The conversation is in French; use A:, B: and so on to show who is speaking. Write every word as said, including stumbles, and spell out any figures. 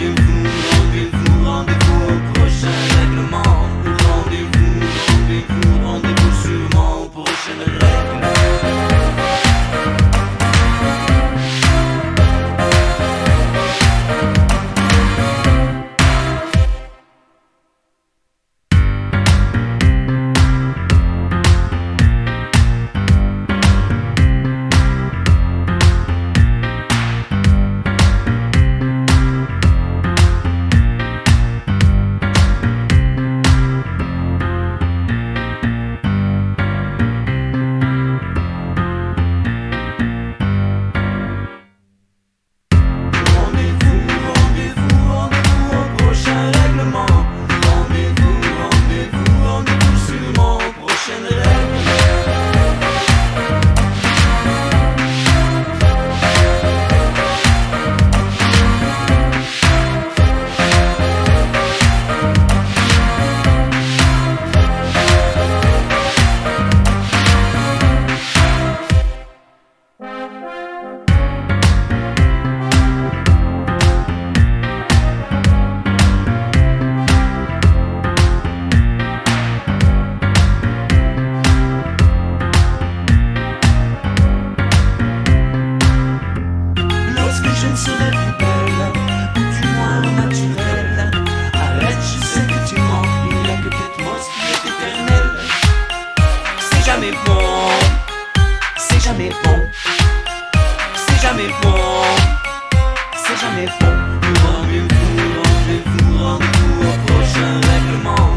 A: Rendez-vous, rendez-vous, rendez-vous au prochain règlement. Rendez-vous, rendez-vous, rendez-vous sûrement aux prochaines règles. Je ne serai plus belle, ou du moins naturelle. Arrête, je sais que tu mens, il n'y a que quelque chose qui est éternel. C'est jamais bon, c'est jamais bon, c'est jamais bon, c'est jamais bon. Rendez-vous, rendez-vous, rendez-vous au prochain règlement.